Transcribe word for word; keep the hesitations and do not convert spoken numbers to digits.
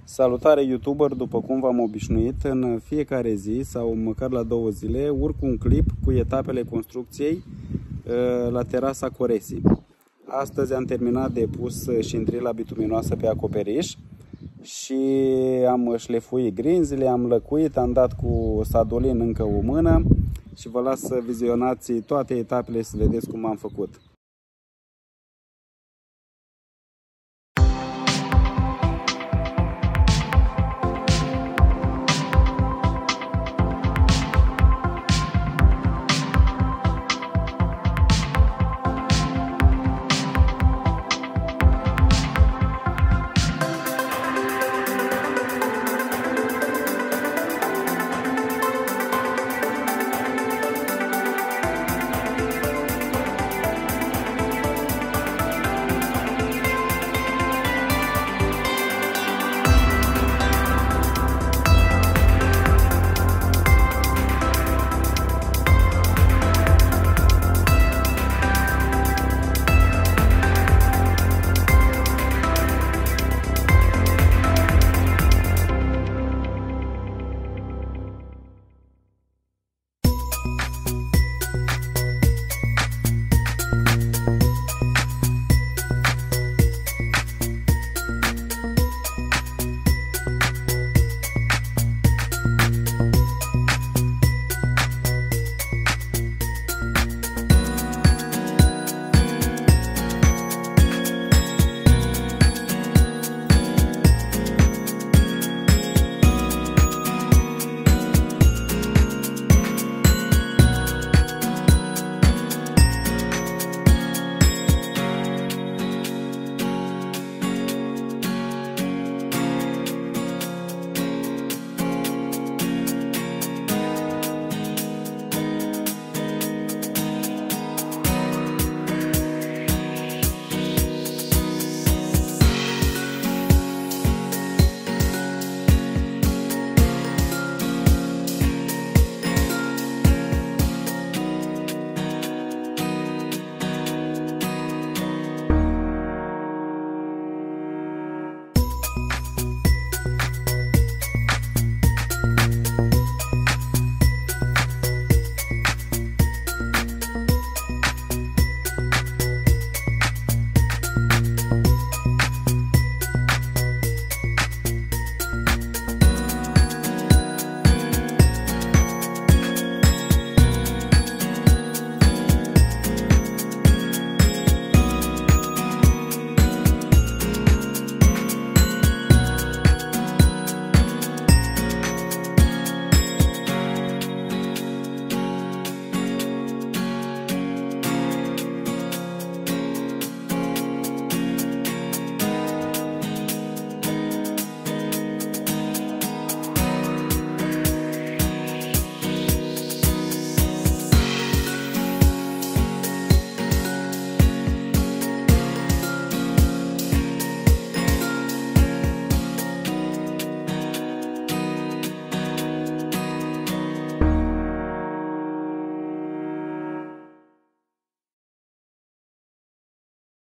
Salutare YouTuber, după cum v-am obișnuit, în fiecare zi sau măcar la două zile urc un clip cu etapele construcției la terasa Coresii. Astăzi am terminat de pus șindrila bituminoasă pe acoperiș și am șlefuit grinzile, am lăcuit, am dat cu sadolin încă o mână și vă las să vizionați toate etapele să vedeți cum am făcut.